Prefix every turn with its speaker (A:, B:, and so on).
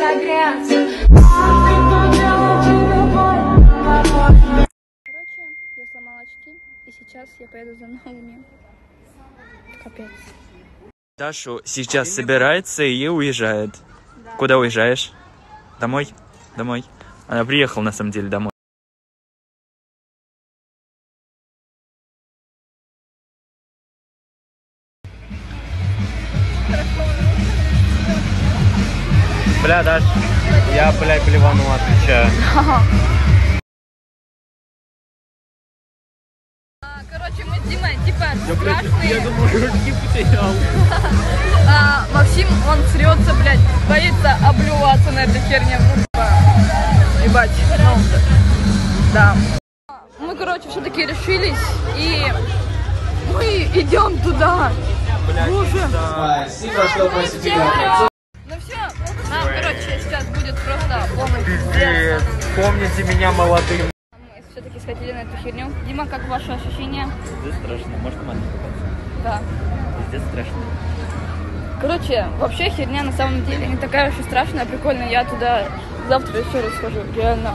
A: Короче, я сломала очки, и сейчас я поеду за новыми. Капец.
B: Дашу сейчас собирается и уезжает. Да. Куда уезжаешь? Домой? Домой. Она приехала на самом деле домой. Бля, Даш, я, блядь, блевану, отвечаю.
A: Короче, мы с Димой, типа, страшные.
B: Я думаю, руки потерял.
A: Максим, он срется, блядь, боится облюваться на этой херне. Ебать, ну, да. Мы, короче, все-таки решились, и мы идем туда. Боже. Ну все, нам, короче, сейчас будет просто полный пиздец.
B: Помните меня молодым.
A: Мы все-таки сходили на эту херню. Дима, как ваши ощущения?
B: Здесь страшно, может мальчик купаться?
A: Да.
B: Здесь страшно.
A: Короче, вообще херня на самом деле не такая уж и страшная, прикольная. Я туда завтра еще раз схожу, реально.